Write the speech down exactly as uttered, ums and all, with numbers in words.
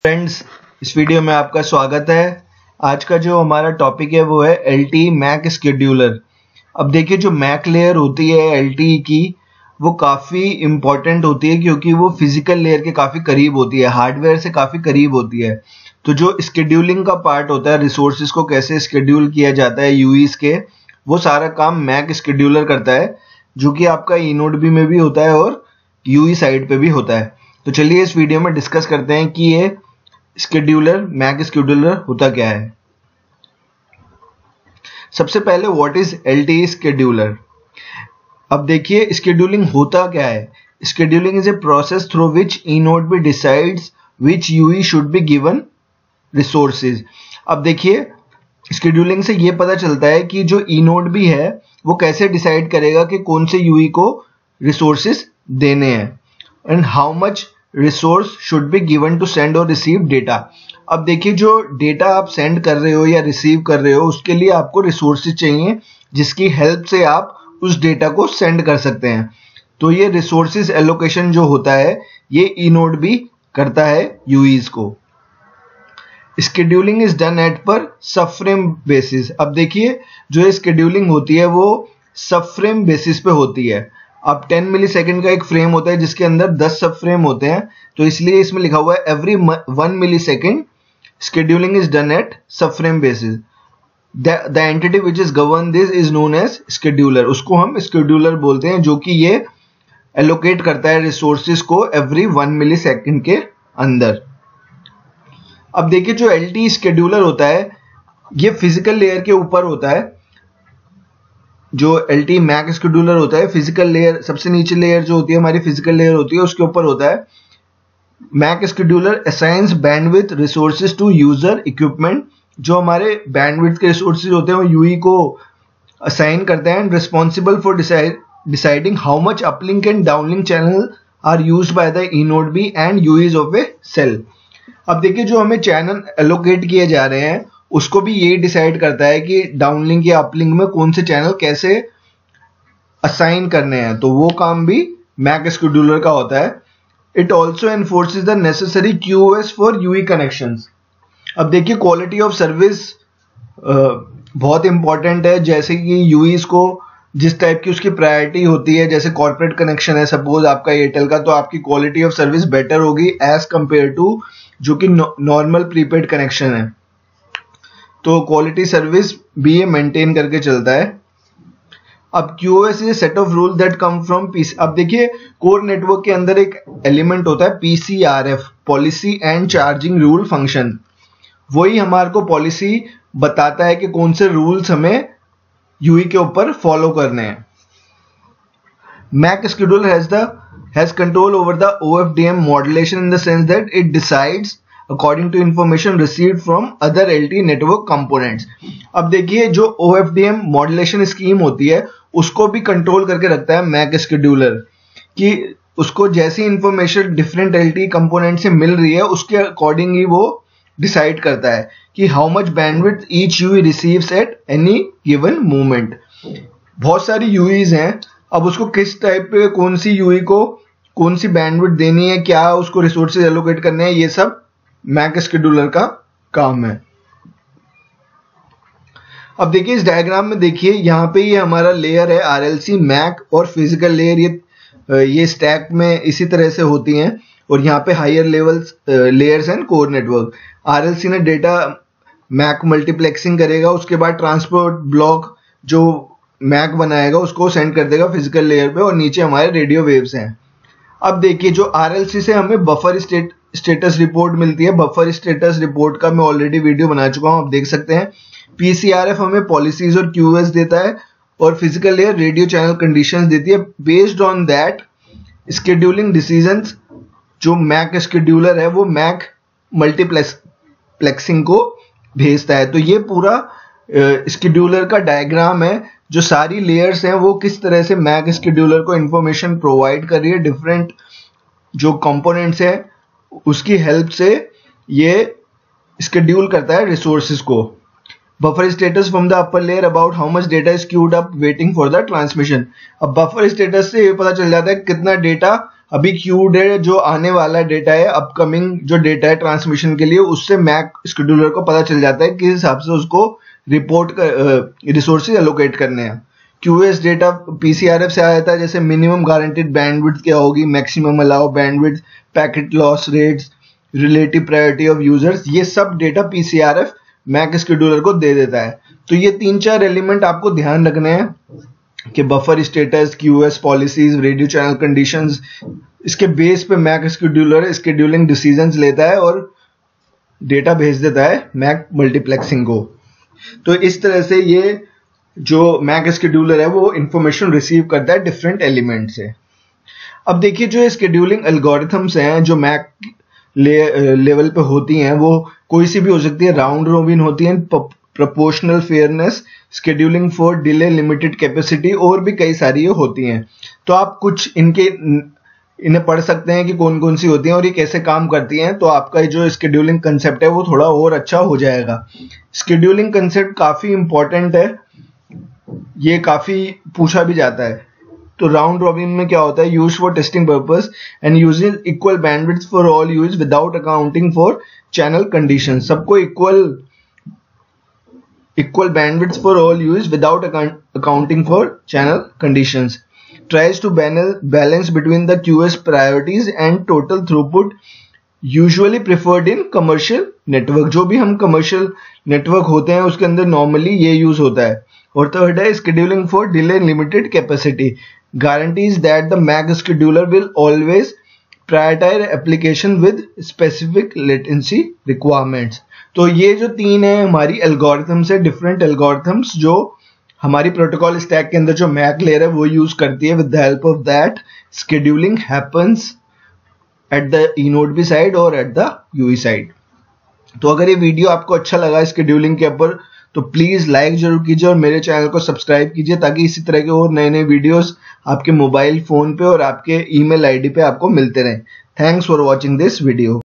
Friends, इस video में आपका स्वागत है। आज का जो हमारा टॉपिक है वो है L T E MAC scheduler. अब देखिए, जो मैक लेयर होती है एल टी ई की, वो काफ़ी इम्पॉर्टेंट होती है क्योंकि वो फिजिकल लेयर के काफ़ी करीब होती है, हार्डवेयर से काफ़ी करीब होती है। तो जो स्केड्यूलिंग का पार्ट होता है, रिसोर्सेज को कैसे स्केड्यूल किया जाता है यूईज के, वो सारा काम मैक स्केड्यूलर करता है, जो कि आपका इनोडबी में भी होता है और यूई साइड पे भी होता है। तो चलिए इस वीडियो में डिस्कस करते हैं कि ये स्केड्यूलर मैक स्केड्यूलर होता क्या है। सबसे पहले what is L T E scheduler. अब देखिए, स्केड्यूलिंग होता क्या है। Scheduling is a process through which eNodeB decides which UE should be given resources. अब देखिए, स्केड्यूलिंग से ये पता चलता है कि जो इनोडबी है वो कैसे डिसाइड करेगा कि कौन से यूई को रिसोर्सेज देने हैं and how much resource should be given to send और रिसीव डेटा। अब देखिए, जो डेटा आप सेंड कर रहे हो या रिसीव कर रहे हो, उसके लिए आपको रिसोर्सेज चाहिए जिसकी हेल्प से आप उस डेटा को सेंड कर सकते हैं। तो ये रिसोर्सेज एलोकेशन जो होता है, ये इनोडबी करता है यूईज को। स्केड्यूलिंग इज डन एट पर सब फ्रेम बेसिस। अब देखिए, जो स्केड्यूलिंग होती है वो सब फ्रेम बेसिस पे होती है। अब टेन मिली सेकेंड का एक फ्रेम होता है जिसके अंदर दस सब फ्रेम होते हैं, तो इसलिए इसमें लिखा हुआ है every one millisecond scheduling is done at subframe basis. The entity which is govern this is known as scheduler. उसको हम स्केड्यूलर बोलते हैं, जो कि ये एलोकेट करता है रिसोर्सेज को एवरी वन मिली सेकेंड के अंदर। अब देखिए, जो एल टी ई स्केड्यूलर होता है ये फिजिकल लेयर के ऊपर होता है। जो L T E MAC scheduler होता है, फिजिकल लेयर, सबसे नीचे लेयर जो होती है हमारी फिजिकल लेयर होती है, उसके ऊपर होता है। MAC scheduler assigns bandwidth resources to user equipment. जो हमारे बैंडविड्थ के रिसोर्सेज होते हैं वो यूई को असाइन करते हैं and responsible for deciding how much uplink and downlink channel are used by the eNodeB and UEs of a cell. अब देखिए, जो हमें चैनल एलोकेट किए जा रहे हैं उसको भी ये डिसाइड करता है कि डाउनलिंक या अपलिंक में कौन से चैनल कैसे असाइन करने हैं, तो वो काम भी मैक स्केड्यूलर का होता है। It also enforces the necessary QoS for UE connections. अब देखिए, क्वालिटी ऑफ सर्विस बहुत इंपॉर्टेंट है। जैसे कि यूईज को जिस टाइप की उसकी प्रायोरिटी होती है, जैसे कॉर्पोरेट कनेक्शन है सपोज आपका एयरटेल का, तो आपकी क्वालिटी ऑफ सर्विस बेटर होगी एज कंपेयर टू जो कि नॉर्मल प्रीपेड कनेक्शन है। तो क्वालिटी सर्विस भी ये मेंटेन करके चलता है। अब QoS is a set of rule that come from PC. अब देखिए, कोर नेटवर्क के अंदर एक एलिमेंट होता है PCRF, policy and charging rule function. वही हमारे को पॉलिसी बताता है कि कौन से रूल्स हमें यूई के ऊपर फॉलो करने हैं। MAC scheduler has the has control over the OFDM modulation in the sense that it decides according to information received from other L T E network components। अब देखिए, जो O F D M modulation scheme होती है उसको भी control करके रखता है मैक स्केड्यूलर, कि उसको जैसी information different L T E component से मिल रही है उसके अकॉर्डिंग ही वो डिसाइड करता है कि how much bandwidth each UE receives at any given moment. बहुत सारी यूईज हैं, अब उसको किस टाइप पे कौन सी यूई को कौन सी बैंडविड्थ देनी है, क्या उसको रिसोर्सेज एलोकेट करने हैं, ये सब मैक स्केड्यूलर का काम है। अब देखिए, इस डायग्राम में देखिए, यहाँ पे ये हमारा लेयर है आरएलसी, मैक और फिजिकल लेयर, ये ये स्टैक में इसी तरह से होती हैं। और यहाँ पे higher levels layers and core network. RLC ने डेटा मैक मल्टीप्लेक्सिंग करेगा, उसके बाद ट्रांसपोर्ट ब्लॉक जो मैक बनाएगा उसको सेंड कर देगा फिजिकल लेयर पे, और नीचे हमारे रेडियो वेव्स हैं। अब देखिए, जो आरएलसी से हमें बफर स्टेट स्टेटस रिपोर्ट मिलती है, बफर स्टेटस रिपोर्ट का मैं ऑलरेडी वीडियो बना चुका हूं, आप देख सकते हैं। पीसीआरएफ हमें पॉलिसीज और क्यूएस देता है और physical layer radio channel conditions देती है। Based on that scheduling decisions जो मैक स्केड्यूलर है वो मैक मल्टीप्लेक्सिंग को भेजता है। तो ये पूरा स्केड्यूलर का डायग्राम है, जो सारी लेयर्स हैं वो किस तरह से मैक स्केड्यूलर को इंफॉर्मेशन प्रोवाइड कर रही है, डिफरेंट जो कंपोनेंट्स है उसकी हेल्प से ये स्केड्यूल करता है रिसोर्सेज को। Buffer status from the upper layer about how much data is queued up waiting for the transmission. अब बफर स्टेटस से ये पता चल जाता है कितना डेटा अभी क्यूड है जो आने वाला डेटा है, अपकमिंग जो डेटा है ट्रांसमिशन के लिए, उससे मैक शेड्यूलर को पता चल जाता है किस हिसाब से उसको रिपोर्ट कर रिसोर्सेज एलोकेट करने हैं। क्यूएस डेटा पीसीआरएफ से आया था, जैसे मिनिमम गारंटीड बैंडविड्थ क्या होगी, maximum allow bandwidth, packet loss rates, relative priority of users, ये सब डेटा पीसीआरएफ मैक शेड्यूलर को दे देता है। तो ये तीन चार एलिमेंट आपको ध्यान रखने हैं कि buffer status, QoS policies, radio channel conditions, इसके बेस पे मैक शेड्यूलर शेड्यूलिंग डिसीजंस लेता है और डेटा भेज देता है मैक मल्टीप्लेक्सिंग को। तो इस तरह से ये जो मैक शेड्यूलर है वो इंफॉर्मेशन रिसीव करता है डिफरेंट एलिमेंट से। अब देखिए जो शेड्यूलिंग एल्गोरिथम्स हैं जो मैक ले, लेवल पे होती हैं, वो कोई सी भी हो सकती है, राउंड रोबिन होती है, proportional fairness, scheduling for delay, limited capacity, और भी कई सारी होती हैं। तो आप कुछ इनके इन्हें पढ़ सकते हैं कि कौन कौन सी होती हैं और ये कैसे काम करती हैं, तो आपका जो शेड्यूलिंग कंसेप्ट है वो थोड़ा और अच्छा हो जाएगा। शेड्यूलिंग कंसेप्ट काफी इंपॉर्टेंट है, ये काफी पूछा भी जाता है। तो राउंड रॉबिन में क्या होता है, use for testing purpose and uses equal bandwidth for all use without accounting for channel condition. सबको equal equal bandwidth for all use without accounting for channel conditions. tries to balance between the Q S priorities and total throughput usually preferred in commercial network। जो भी हम commercial network होते हैं उसके अंदर normally ये use होता है। और थर्ड है scheduling for delay limited capacity, guarantees that the Mac scheduler will always prioritize application with specific latency requirements। तो ये जो तीन है हमारी algorithms है, different algorithms जो हमारी प्रोटोकॉल स्टैक के अंदर जो मैक लेयर है वो यूज करती है। With the help of that scheduling happens at the eNodeB side और एट द यूई साइड। तो अगर ये वीडियो आपको अच्छा लगा शेड्यूलिंग के ऊपर तो प्लीज लाइक जरूर कीजिए और मेरे चैनल को सब्सक्राइब कीजिए ताकि इसी तरह के और नए नए वीडियोस आपके मोबाइल फोन पे और आपके ईमेल आईडी पे आपको मिलते रहें। Thanks for watching this video.